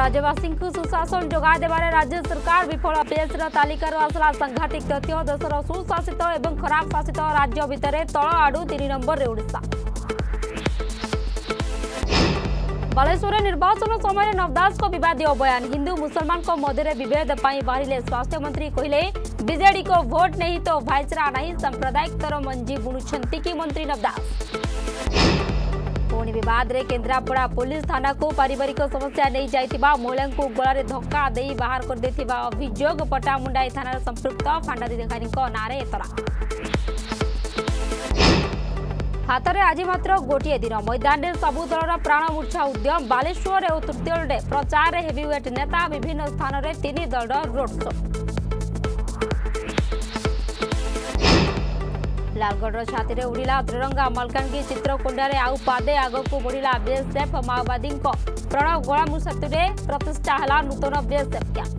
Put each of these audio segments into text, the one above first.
राज्यवासी को सुशासन जोगाई देवारे राज्य सरकार विफल। पीएससी तालिकार आसला सांघातिक तथ्य। देशर सुशासित और खराब शासित राज्य भितर तल आड़ू 3 नंबर रे ओडिशा। बालेश्वर निर्वाचन समय नवदास को विवादीय बयान। हिंदू मुसलमान को मध्य विभेद बाहरिले स्वास्थ्य मंत्री कहले बीजेडी को भोट नहीं तो भाईचारा नहीं। सांप्रदायिक तर मंजी बुणुछंती कि मंत्री नवदास। पुणी विवाद रे केन्द्रापड़ा पुलिस थाना को पारिवारिक समस्या नहीं जाइतिबा महिला को गलारे धक्का दे बाहर कर देथिबा अभियोग। पटामुंडाई थाना संपृक्त फांडाधिकारी नारे एतरा। हाथ में आज मात्र गोटे दिन मैदान में सबु दलर प्राणमूर्छा उद्यम। बालेश्वर और तृतीय प्रचार हेवीवेट नेता विभिन्न स्थान में 3 दलर रोड शो। लालगढ़ छाती में उड़िला त्रिरंगा। मलकानगिरी चित्रकोंडारे आउ पादे आग को बढ़िला बीएसएफ। माओवादी प्रणव गोलामू सेतु प्रतिष्ठा है नूतन बीएसएफ कैंप।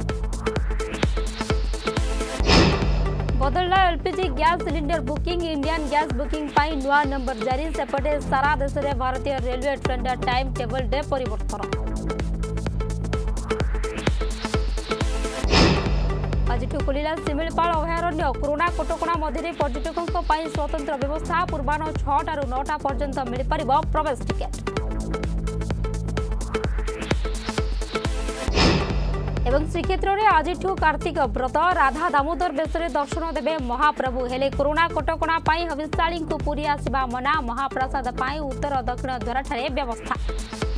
बदलला LPG gas cylinder booking. Indian gas booking पाई नुआ नंबर जारी। सेपटे सारा देश में भारतीय रेलवे टेंडर टाइम टेबल डे परिवर्तन। आज खुलिला शिमिलपाल अभयारण्य। कोरोना कटकणा मध्य पर्यटकों स्वतंत्र व्यवस्था। पूर्वाह्न 6 टा 9 टा पर्यंत मिल पार प्रवेश टिकेट। एवं श्रीक्षेत्र में आज कार्तिक व्रत। राधा दामोदर बेश दर्शन देवे महाप्रभु। हेले कोरोना कटकणा हविषाणी को पुरी आसवा मना। महाप्रसाद उत्तर दक्षिण द्वार व्यवस्था।